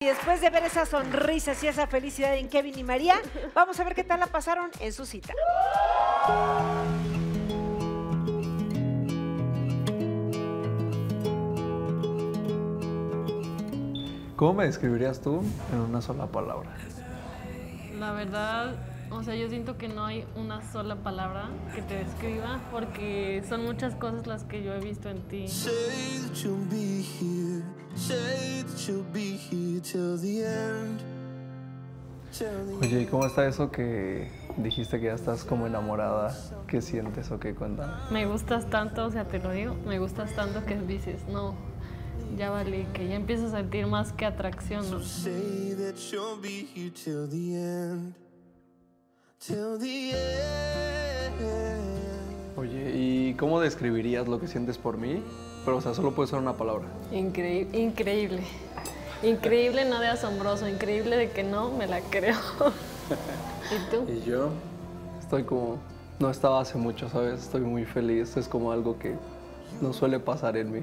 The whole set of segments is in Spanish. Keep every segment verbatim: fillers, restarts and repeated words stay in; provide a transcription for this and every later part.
Y después de ver esas sonrisas y esa felicidad en Kevin y María, vamos a ver qué tal la pasaron en su cita. ¿Cómo me describirías tú en una sola palabra? La verdad, o sea, yo siento que no hay una sola palabra que te describa porque son muchas cosas las que yo he visto en ti. Oye, ¿y cómo está eso que dijiste que ya estás como enamorada? ¿Qué sientes o qué? Cuéntame. Me gustas tanto, o sea, te lo digo, me gustas tanto que dices, no, ya vale, que ya empiezo a sentir más que atracción, ¿no? Oye, ¿y cómo describirías lo que sientes por mí? Pero, o sea, solo puede ser una palabra. Increíble, increíble. Increíble, no de asombroso, increíble de que no me la creo. ¿Y tú? Y yo estoy como, no estaba hace mucho, ¿sabes? Estoy muy feliz, es como algo que no suele pasar en mí.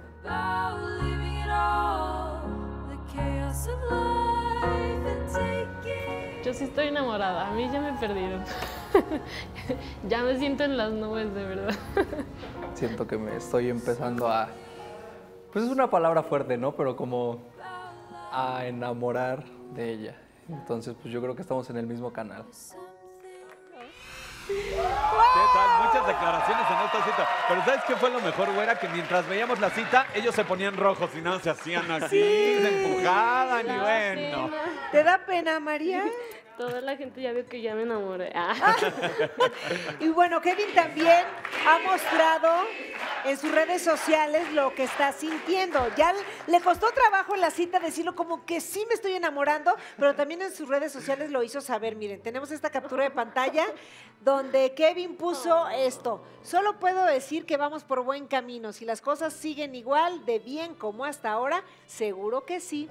Yo sí estoy enamorada, a mí ya me perdieron. Ya me siento en las nubes, de verdad. Siento que me estoy empezando a, pues es una palabra fuerte, ¿no? Pero como a enamorar de ella. Entonces, pues yo creo que estamos en el mismo canal. ¿Qué tal? Muchas declaraciones en esta cita. Pero ¿sabes qué fue lo mejor, güera? Que mientras veíamos la cita, ellos se ponían rojos y no se hacían así, Sí. se empujaban y bueno. ¿Te da pena, María? Toda la gente ya vio que ya me enamoré. Ah. Y bueno, Kevin también ha mostrado en sus redes sociales lo que está sintiendo. Ya le costó trabajo en la cita decirlo como que sí me estoy enamorando, pero también en sus redes sociales lo hizo saber. Miren, tenemos esta captura de pantalla donde Kevin puso esto. Solo puedo decir que vamos por buen camino. Si las cosas siguen igual de bien como hasta ahora, seguro que sí.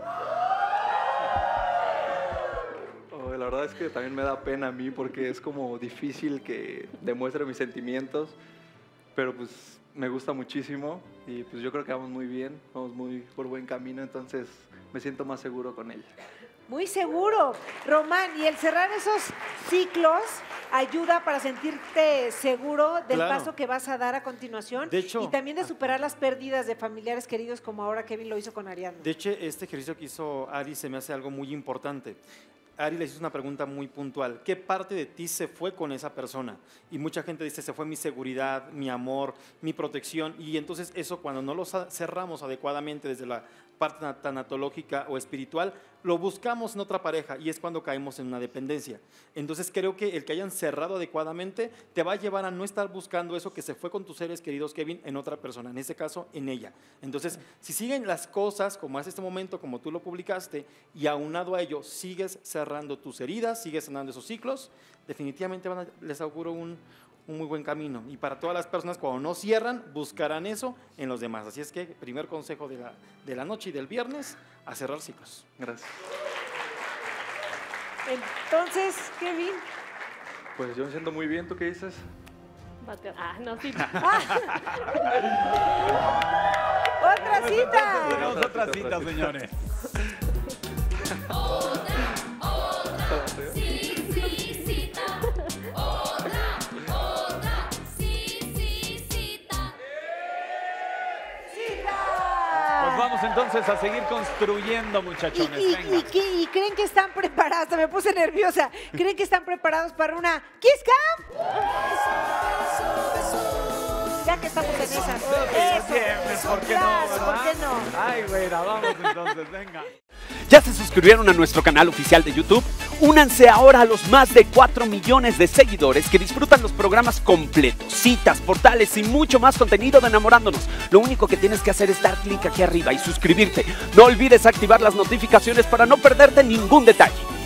Oh, la verdad es que también me da pena a mí porque es como difícil que demuestre mis sentimientos, pero pues me gusta muchísimo y pues yo creo que vamos muy bien, vamos muy por buen camino, entonces me siento más seguro con ella. Muy seguro, Román, y el cerrar esos ciclos ayuda para sentirte seguro del Claro. paso que vas a dar a continuación. De hecho, y también de superar las pérdidas de familiares queridos como ahora Kevin lo hizo con Ariadna. De hecho, este ejercicio que hizo Ari se me hace algo muy importante. Ari le hizo una pregunta muy puntual. ¿Qué parte de ti se fue con esa persona? Y mucha gente dice, se fue mi seguridad, mi amor, mi protección. Y entonces eso cuando no lo cerramos adecuadamente desde la parte tanatológica o espiritual, lo buscamos en otra pareja y es cuando caemos en una dependencia. Entonces creo que el que hayan cerrado adecuadamente te va a llevar a no estar buscando eso que se fue con tus seres queridos, Kevin, en otra persona, en este caso en ella. Entonces, si siguen las cosas como es este momento, como tú lo publicaste, y aunado a ello sigues cerrando tus heridas, sigues sanando esos ciclos, definitivamente van a, les auguro un, un muy buen camino. Y para todas las personas, cuando no cierran, buscarán eso en los demás. Así es que, primer consejo de la, de la noche y del viernes, a cerrar ciclos. Gracias. Entonces, Kevin, Pues yo me siento muy bien, ¿tú qué dices? Bate- Ah, no, sí. otra cita. Tenemos otra cita, señores. Pues vamos entonces a seguir construyendo, Y, muchachones. y- Venga. y que- y creen que están preparados, hasta me puse nerviosa. ¿Creen que están preparados para una Kiss Cam? Ya que estamos en esa. Eso. Viernes, ¿por qué no, Claro, verdad? ¿por qué no? Ay, güera, vamos entonces, venga. ¿Ya se suscribieron a nuestro canal oficial de YouTube? Únanse ahora a los más de cuatro millones de seguidores que disfrutan los programas completos, citas, portales y mucho más contenido de Enamorándonos. Lo único que tienes que hacer es dar clic aquí arriba y suscribirte. No olvides activar las notificaciones para no perderte ningún detalle.